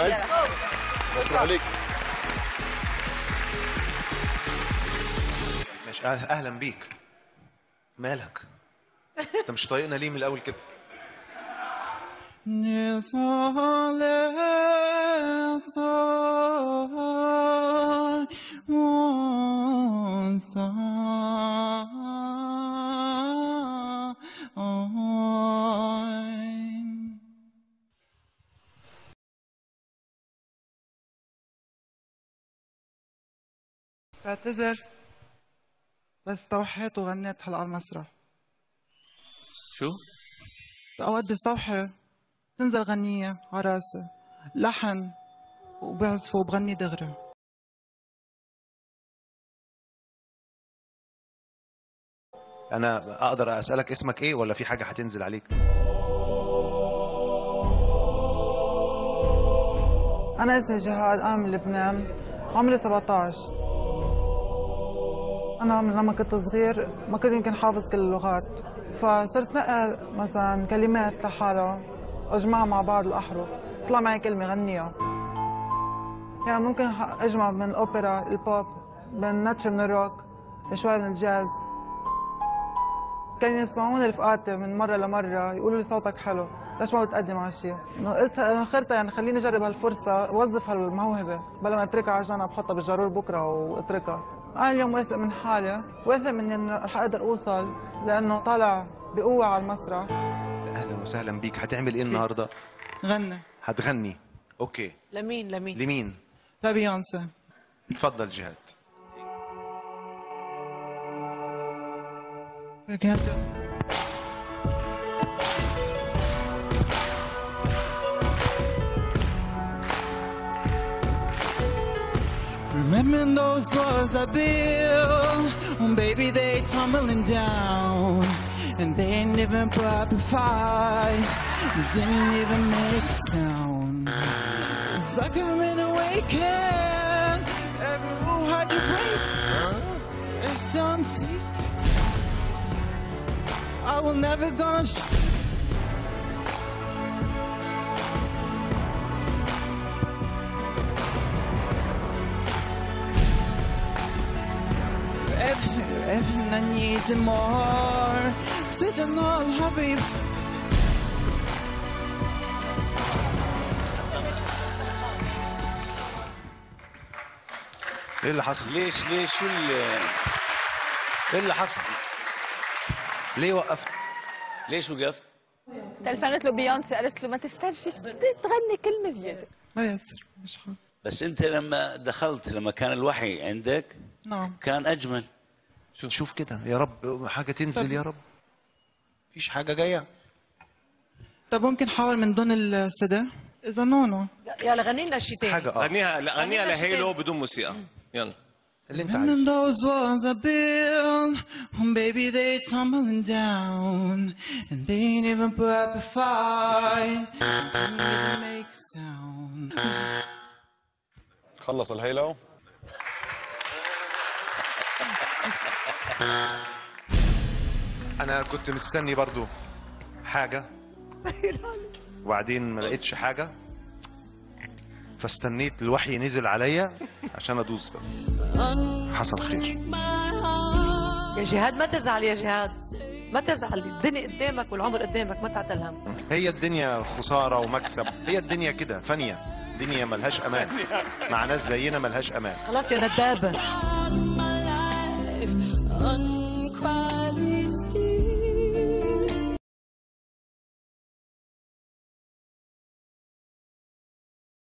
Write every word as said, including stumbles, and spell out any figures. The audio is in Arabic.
جاهز؟ مسرح عليك. ماشي، اهلا بيك. مالك؟ انت مش طايقنا ليه من الاول كده؟ بعتذر بس استوحيت وغنيت هلا على المسرح. شو؟ اوقات بستوحي تنزل غنية على راسي لحن وبعزفه وبغني دغري. انا اقدر اسالك اسمك ايه ولا في حاجه هتنزل عليك؟ انا اسمي جهاد، انا من لبنان، عمري سبعطعش. انا من لما كنت صغير ما كنت يمكن حافظ كل اللغات، فصرت نقل مثلا كلمات لحالها اجمعها مع بعض الاحرف، طلع معي كلمه غنيها. يعني ممكن اجمع من الاوبرا، البوب، من نتفه من الروك، شوي من الجاز. كانوا يسمعوني رفقاتي من مره لمره يقولوا لي صوتك حلو، ليش ما بتقدم على شيء؟ انه قلت اخرتها يعني خليني اجرب هالفرصه، وظف هالموهبه بلا ما اتركها على جنب، بحطها بالجرور بكره واتركها. انا اليوم واثق من حالي، واثق من اني رح اقدر اوصل، لانه طالع بقوه على المسرح. اهلا وسهلا بيك. هتعمل ايه النهارده؟ غني. هتغني؟ اوكي. لمين لمين؟ لمين؟ لبيونسي. اتفضل جهاد. Remembering those walls I built, when baby they tumbling down, and they didn't even put up a fight, it didn't even make a sound. It's like I'm in a awakening, every rule had you break, it's time to seek. I will never gonna sh If, if I need more, sit and all happy. ايه اللي حصل؟ ليش ليش شو اللي ايه اللي حصل؟ ليه وقفت؟ ليش وقفت؟ تلفنت له بيونسي قالت له ما تسترجيش، بدي تغني كلمه زياده. ما يصير، مش حق. بس انت لما دخلت لما كان الوحي عندك نعم كان اجمل. شوف شوف كده، يا رب حاجه تنزل يا رب. مفيش حاجه جايه؟ طب ممكن حاول من دون السدى؟ اذا نونو يلا غني لنا شيء ثاني. حاجه اه غنيها غنيها لهيلو بدون موسيقى. يلا اللي انت And عايزه. those walls I built, when baby they tumbling down, and they ain't even put up a fight, didn't even make a sound. خلص الهيلو. انا كنت مستني برضو حاجه وبعدين ما لقيتش حاجه، فاستنيت الوحي نزل عليا عشان ادوس بقى. حصل خير. يا جهاد ما تزعل، يا جهاد ما تزعل، الدنيا قدامك والعمر قدامك، ما تعتل هم. هي الدنيا خساره ومكسب، هي الدنيا كده فانيه، دنيا ملهاش امان، مع ناس زينا ملهاش امان. خلاص يا ندابه.